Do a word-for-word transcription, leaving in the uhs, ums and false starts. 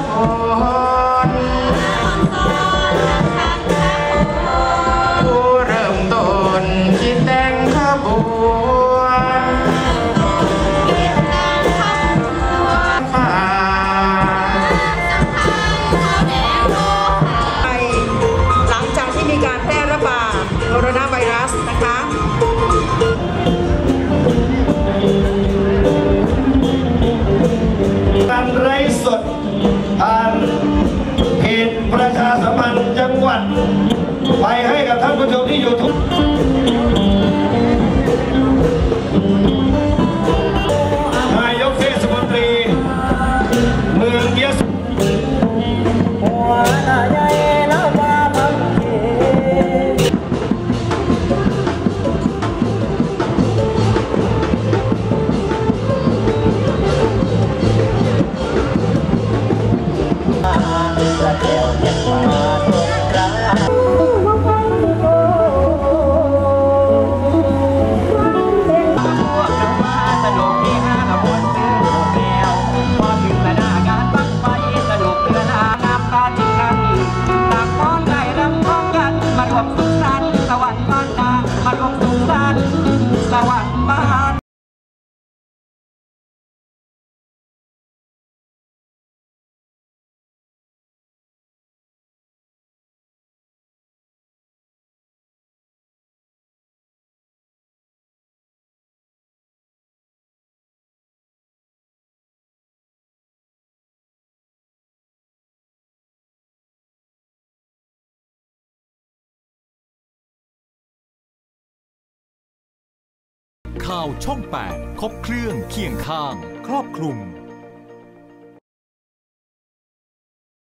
ผู้เริ่มต้นคิดแต่งขบวนหลังจากที่มีการแพร่ระบาดโคโรนาไวรัสนะคะการไร้สดผ่านเพจประชาสัมพันธ์จังหวัดไปให้กับท่านผู้ชมที่อยู่ทุกนายกเทศมนตรีเมืองยะโสข่าวช่องแปดครบเครื่องเคียงข้างครอบคลุม